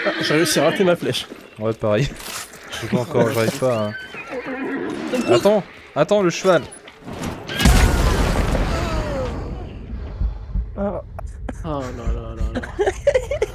Ah, j'ai réussi à rater ma flèche. Ouais, pareil. Je sais pas encore, j'arrive pas à... Attends, attends, le cheval. Ah. Oh là là là là.